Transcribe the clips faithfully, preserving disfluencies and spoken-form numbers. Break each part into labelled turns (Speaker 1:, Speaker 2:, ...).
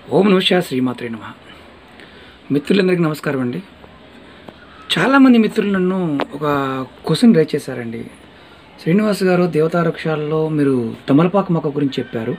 Speaker 1: ఓం నమః శ్రీమాత్రే నమః. మిత్రులందరికీ నమస్కారం అండి. చాలామంది మిత్రులు నన్ను ఒక క్వశ్చన్ రేజ్ చేశారండి. శ్రీనివాస్ గారు, దేవతావృక్షాల్లో మీరు తమలపాకు మొక్క గురించి చెప్పారు.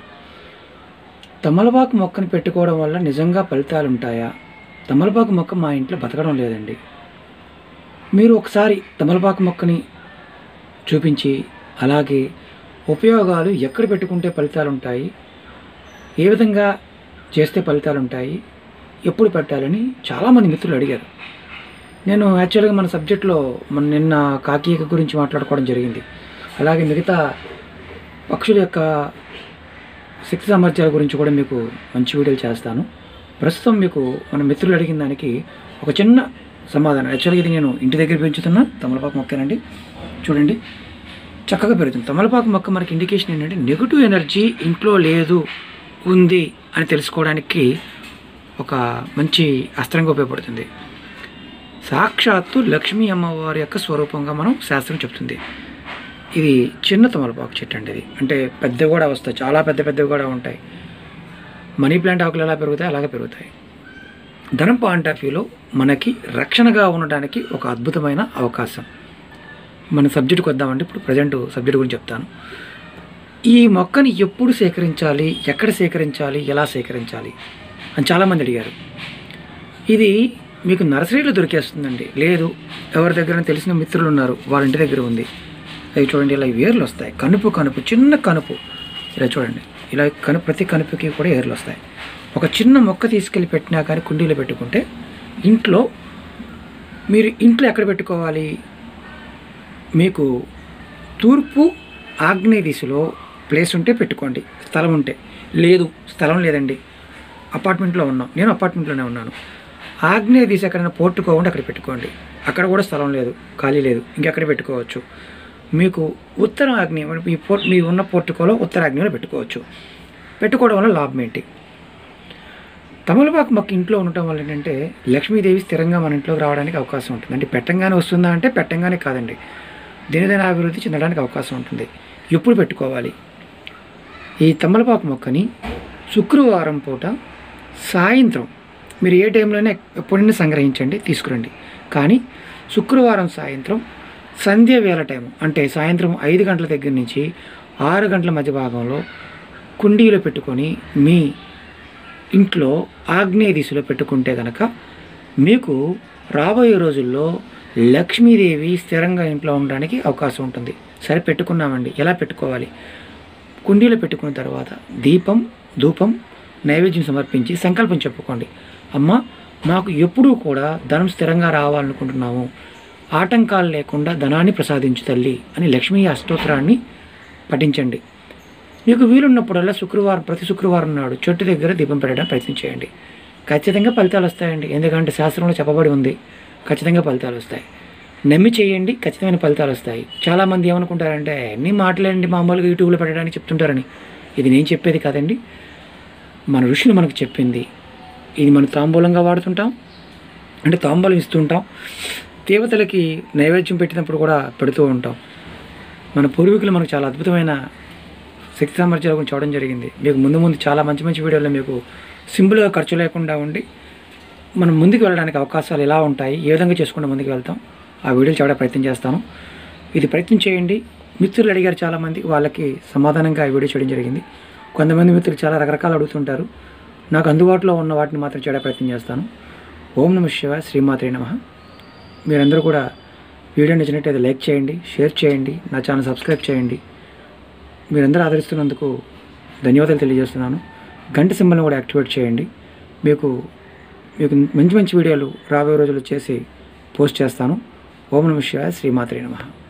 Speaker 1: తమలపాకు మొక్కని పెట్టుకోవడం వల్ల నిజంగా ఫలితాలు ఉంటాయా? తమలపాకు మొక్క మా ఇంట్లో బతకడం లేదండి. మీరు ఒకసారి తమలపాకు మొక్కని చూపించి, అలాగే ఉపయోగాలు ఎక్కడ పెట్టుకుంటే ఫలితాలు ఉంటాయి, ఏ విధంగా చేస్తే ఫలితాలు ఉంటాయి, ఎప్పుడు పెట్టాలని చాలామంది మిత్రులు అడిగారు. నేను యాక్చువల్గా మన సబ్జెక్ట్లో మన నిన్న కాకీక గురించి మాట్లాడుకోవడం జరిగింది. అలాగే మిగతా పక్షుల యొక్క శక్తి సామర్థ్యాల గురించి కూడా మీకు మంచి వీడియోలు చేస్తాను. ప్రస్తుతం మీకు మన మిత్రులు అడిగిన దానికి ఒక చిన్న సమాధానం. యాక్చువల్గా ఇది నేను ఇంటి దగ్గర పెంచుతున్న తమలపాకు మొక్కేనండి. చూడండి, చక్కగా పెరుగుతుంది. తమలపాకు మొక్క మనకి ఇండికేషన్ ఏంటంటే నెగిటివ్ ఎనర్జీ ఇంట్లో లేదు, ఉంది అని తెలుసుకోవడానికి ఒక మంచి అస్త్రంగా ఉపయోగపడుతుంది. సాక్షాత్తు లక్ష్మీ అమ్మవారి యొక్క స్వరూపంగా మనం శాస్త్రం చెప్తుంది. ఇది చిన్న తమలపాకు చెట్టు అండి. ఇది అంటే పెద్దవి కూడా వస్తాయి, చాలా పెద్ద పెద్దవి కూడా ఉంటాయి. మనీ ప్లాంట్ ఆకులు ఎలా పెరుగుతాయి అలాగే పెరుగుతాయి. ధనం పాయింట్ ఆఫ్ వ్యూలో మనకి రక్షణగా ఉండడానికి ఒక అద్భుతమైన అవకాశం. మన సబ్జెక్టుకి వద్దామంటే ఇప్పుడు ప్రజెంట్ సబ్జెక్ట్ గురించి చెప్తాను. ఈ మొక్కని ఎప్పుడు సేకరించాలి, ఎక్కడ సేకరించాలి, ఎలా సేకరించాలి అని చాలామంది అడిగారు. ఇది మీకు నర్సరీలో దొరికేస్తుందండి. లేదు, ఎవరి దగ్గర తెలిసిన మిత్రులు ఉన్నారు, వాళ్ళ ఇంటి దగ్గర ఉంది. అవి చూడండి, ఇలా వేర్లు వస్తాయి. కనుపు కనుపు చిన్న కనుపు ఇలా చూడండి, ఇలా కనుపు ప్రతి కనుపుకి కూడా ఏర్లు వస్తాయి. ఒక చిన్న మొక్క తీసుకెళ్ళి పెట్టినా కానీ కుండీలో పెట్టుకుంటే ఇంట్లో మీరు ఇంట్లో ఎక్కడ పెట్టుకోవాలి? మీకు తూర్పు ఆగ్నేయ దిశలో ప్లేస్ ఉంటే పెట్టుకోండి, స్థలం ఉంటే. లేదు, స్థలం లేదండి, అపార్ట్మెంట్లో ఉన్నాం, నేను అపార్ట్మెంట్లోనే ఉన్నాను. ఆగ్నేయ దిశ ఎక్కడైనా పోర్టుకోకుండా అక్కడ పెట్టుకోండి. అక్కడ కూడా స్థలం లేదు, ఖాళీ లేదు, ఇంకెక్కడ పెట్టుకోవచ్చు. మీకు ఉత్తర ఆగ్నేయం, మీ పోర్ట్ మీ ఉన్న పోర్టుకోలో ఉత్తర ఆగ్నేయంలో పెట్టుకోవచ్చు. పెట్టుకోవడం వల్ల లాభం ఏంటి? తమలపాకు మొక్క ఇంట్లో ఉండటం వల్ల ఏంటంటే లక్ష్మీదేవి స్థిరంగా మన ఇంట్లోకి రావడానికి అవకాశం ఉంటుంది. అంటే పెట్టంగానే వస్తుందా అంటే పెట్టంగానే కాదండి, దినదిన అభివృద్ధి చెందడానికి అవకాశం ఉంటుంది. ఎప్పుడు పెట్టుకోవాలి? ఈ తమలపాకు మొక్కని శుక్రవారం పూట సాయంత్రం, మీరు ఏ టైంలోనే ఎప్పుడైనా సంగ్రహించండి, తీసుకురండి. కానీ శుక్రవారం సాయంత్రం సంధ్య వేళ టైం, అంటే సాయంత్రం ఐదు గంటల దగ్గర నుంచి ఆరు గంటల మధ్య భాగంలో కుండీలో పెట్టుకొని మీ ఇంట్లో ఆగ్నేయ దిశలో పెట్టుకుంటే కనుక మీకు రాబోయే రోజుల్లో లక్ష్మీదేవి స్థిరంగా ఇంట్లో ఉండడానికి అవకాశం ఉంటుంది. సరే, పెట్టుకున్నామండి, ఎలా పెట్టుకోవాలి? కుండీలో పెట్టుకున్న తర్వాత దీపం, ధూపం, నైవేద్యం సమర్పించి సంకల్పం చెప్పుకోండి. అమ్మ, మాకు ఎప్పుడూ కూడా ధనం స్థిరంగా రావాలనుకుంటున్నాము, ఆటంకాలు లేకుండా ధనాన్ని ప్రసాదించు తల్లి అని లక్ష్మీ అష్టోత్తరాన్ని పఠించండి. మీకు వీలున్నప్పుడల్లా శుక్రవారం, ప్రతి శుక్రవారం నాడు చెట్టు దగ్గర దీపం పెట్టడానికి ప్రయత్నం చేయండి. ఖచ్చితంగా ఫలితాలు వస్తాయండి. ఎందుకంటే శాస్త్రంలో చెప్పబడి ఉంది, ఖచ్చితంగా ఫలితాలు వస్తాయి. నమ్మి చేయండి, ఖచ్చితమైన ఫలితాలు వస్తాయి. చాలామంది ఏమనుకుంటారంటే అన్నీ మాట్లాడండి, మామూలుగా యూట్యూబ్లో పెట్టడానికి చెప్తుంటారని. ఇది నేను చెప్పేది కాదండి, మన ఋషులు మనకు చెప్పింది. ఇది మనం తాంబూలంగా వాడుతుంటాం, అంటే తాంబూలం ఇస్తుంటాం. దేవతలకి నైవేద్యం పెట్టినప్పుడు కూడా పెడుతూ ఉంటాం. మన పూర్వీకులు మనకు చాలా అద్భుతమైన శక్తి సామర్థ్యాల గురించి చూడడం జరిగింది. మీకు ముందు ముందు చాలా మంచి మంచి వీడియోలో మీకు సింపుల్గా ఖర్చు లేకుండా ఉండి మనం ముందుకు వెళ్ళడానికి అవకాశాలు ఎలా ఉంటాయి, ఏ విధంగా చేసుకుంటే ముందుకు వెళ్తాం, ఆ వీడియోలు చూడ ప్రయత్నం చేస్తాను. ఇది ప్రయత్నం చేయండి. మిత్రులు అడిగారు చాలామంది, వాళ్ళకి సమాధానంగా ఈ వీడియో చేయడం జరిగింది. కొంతమంది మిత్రులు చాలా రకరకాలు అడుగుతుంటారు, నాకు అందుబాటులో ఉన్న వాటిని మాత్రం చేయడం ప్రయత్నం చేస్తాను. ఓం నమః శివాయ, శ్రీమాత్రే నమః. మీరందరూ కూడా వీడియో నచ్చినట్టయితే లైక్ చేయండి, షేర్ చేయండి, నా ఛానల్ సబ్స్క్రైబ్ చేయండి. మీరందరూ ఆదరిస్తున్నందుకు ధన్యవాదాలు తెలియజేస్తున్నాను. గంట సింబల్ని కూడా యాక్టివేట్ చేయండి. మీకు మీకు మంచి మంచి వీడియోలు రాబోయే రోజుల్లో చేసి పోస్ట్ చేస్తాను. ఓం నమః శివాయ, శ్రీమాత్రే నమః.